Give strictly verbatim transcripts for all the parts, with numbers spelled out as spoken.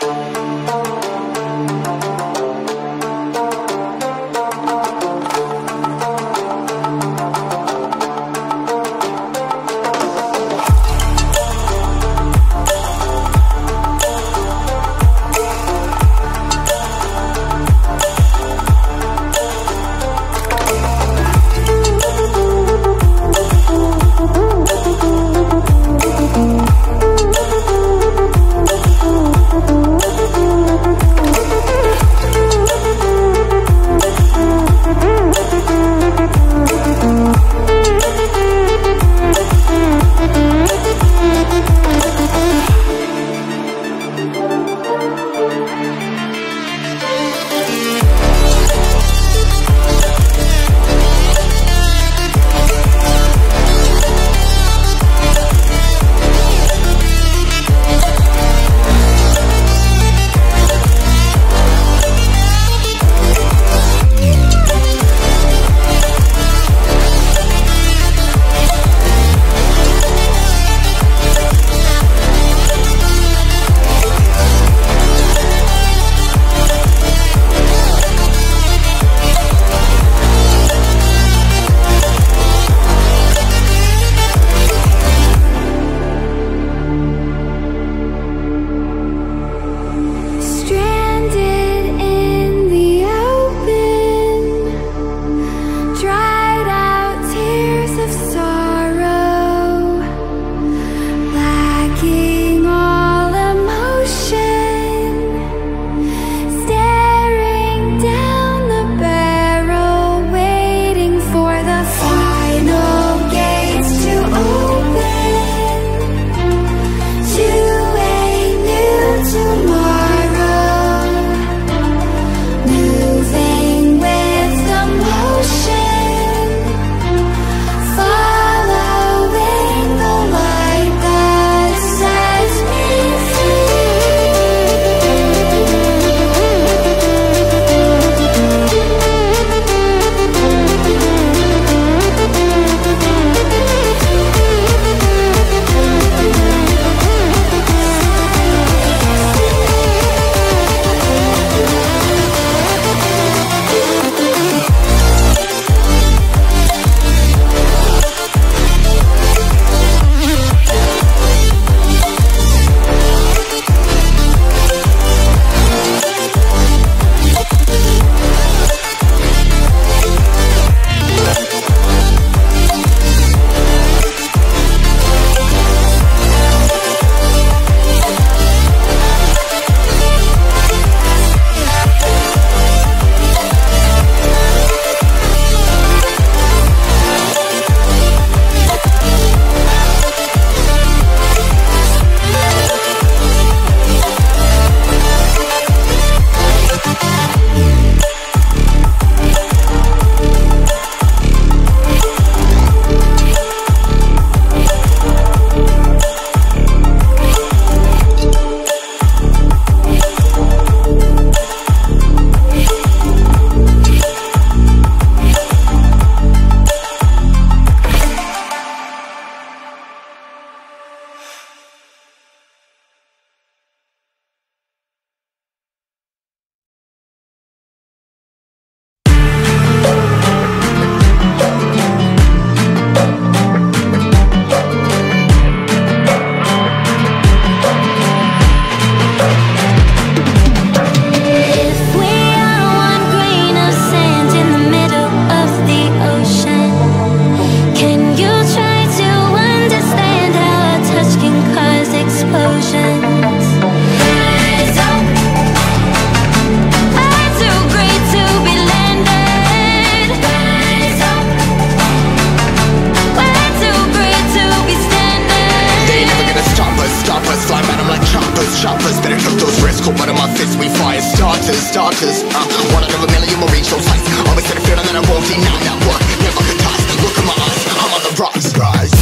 starters. Uh, one out of a million will reach those heights. Always had a feeling that I won't deny that work. Never could toss. Look in my eyes, I'm on the rocks, rise.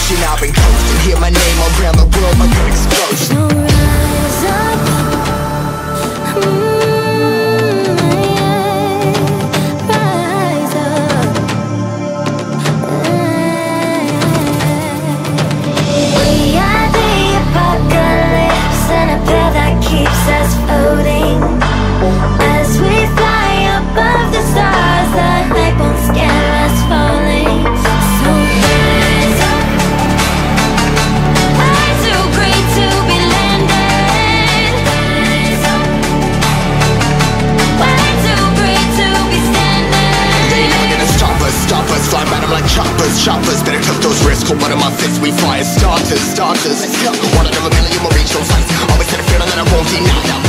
ocean, I've been coasting. Hear my name around the world like an explosion. So rise up, mm, yeah, rise up. We are the apocalypse, and a path that keeps us floating. As we fly above the stars, the light won't scare us falling. So rise up, I'm too great to be landed. Rise up, I'm too great to be standing. They ain't never gonna stop us, stop us. Fly by them like choppers, choppers. Better took those risks, hold one of my fists. We fly as starters, starters. Let's go. One out of a million, we'll reach those heights. Always had a feeling that I won't deny.